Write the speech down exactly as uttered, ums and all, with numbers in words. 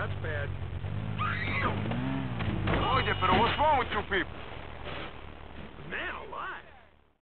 that's bad. Oye, pero what's wrong with you people? Man alive!